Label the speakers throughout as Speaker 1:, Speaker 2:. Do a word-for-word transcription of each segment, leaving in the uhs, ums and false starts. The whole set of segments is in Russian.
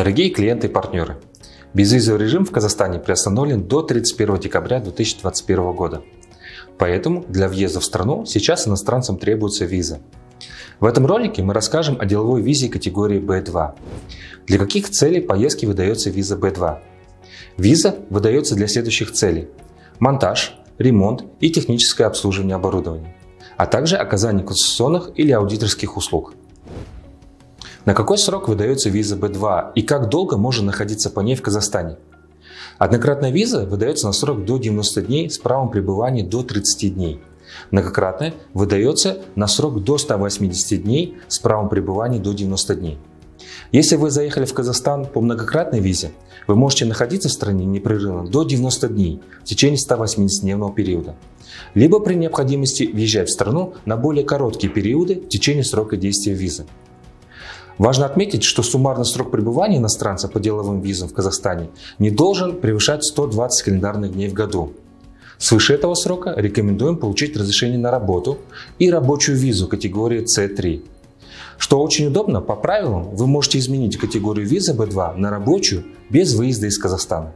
Speaker 1: Дорогие клиенты и партнеры, безвизовый режим в Казахстане приостановлен до тридцать первого декабря две тысячи двадцать первого года. Поэтому для въезда в страну сейчас иностранцам требуется виза. В этом ролике мы расскажем о деловой визе категории бэ два. Для каких целей поездки выдается виза бэ два? Виза выдается для следующих целей: монтаж, ремонт и техническое обслуживание оборудования, а также оказание консультационных или аудиторских услуг. На какой срок выдается виза бэ два и как долго можно находиться по ней в Казахстане? Однократная виза выдается на срок до девяноста дней с правом пребывания до тридцати дней. Многократная выдается на срок до ста восьмидесяти дней с правом пребывания до девяноста дней. Если вы заехали в Казахстан по многократной визе, вы можете находиться в стране непрерывно до девяноста дней в течение ста восьмидесятидневного периода, либо при необходимости въезжать в страну на более короткие периоды в течение срока действия визы. Важно отметить, что суммарный срок пребывания иностранца по деловым визам в Казахстане не должен превышать ста двадцати календарных дней в году. Свыше этого срока рекомендуем получить разрешение на работу и рабочую визу категории цэ три. Что очень удобно, по правилам вы можете изменить категорию визы бэ два на рабочую без выезда из Казахстана.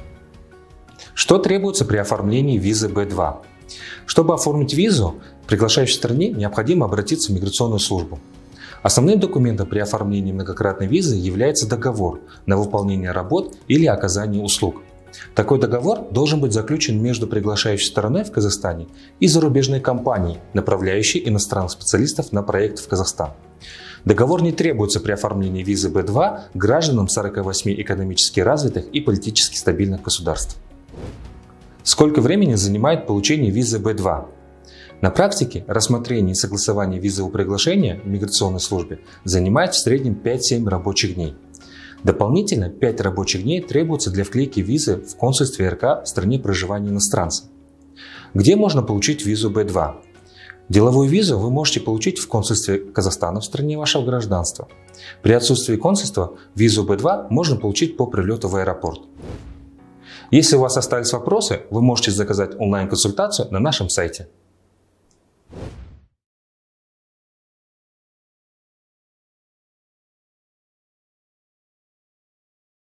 Speaker 1: Что требуется при оформлении визы бэ два? Чтобы оформить визу в приглашающей стране, необходимо обратиться в миграционную службу. Основным документом при оформлении многократной визы является договор на выполнение работ или оказание услуг. Такой договор должен быть заключен между приглашающей стороной в Казахстане и зарубежной компанией, направляющей иностранных специалистов на проект в Казахстан. Договор не требуется при оформлении визы бэ два гражданам сорока восьми экономически развитых и политически стабильных государств. Сколько времени занимает получение визы бэ два? На практике рассмотрение и согласование визового приглашения в миграционной службе занимает в среднем пять-семь рабочих дней. Дополнительно пять рабочих дней требуется для вклейки визы в консульстве эр ка в стране проживания иностранца. Где можно получить визу бэ два? Деловую визу вы можете получить в консульстве Казахстана в стране вашего гражданства. При отсутствии консульства визу бэ два можно получить по прилету в аэропорт. Если у вас остались вопросы, вы можете заказать онлайн-консультацию на нашем сайте.